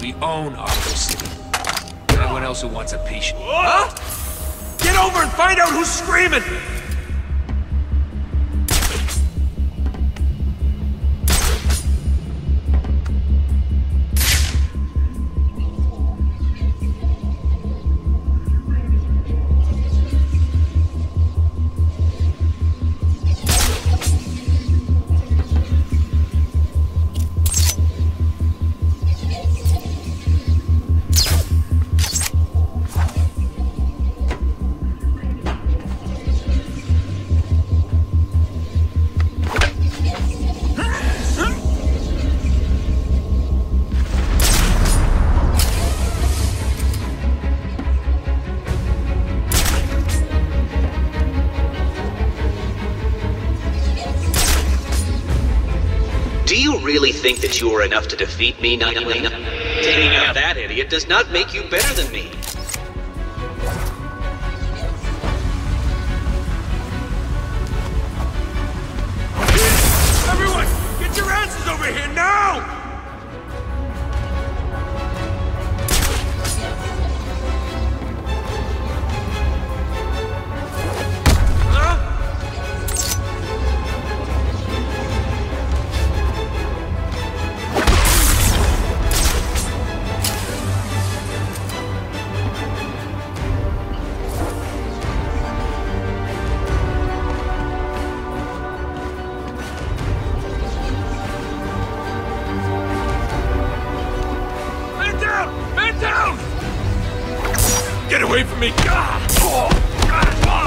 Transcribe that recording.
We own Arkham City. Anyone else who wants a piece. Huh? Get over and find out who's screaming! Do you really think that you are enough to defeat me, Nightlane? Taking out that idiot does not make you better than me. Everyone, get your asses over here now! Man down! Get away from me! Ah! Oh! Ah!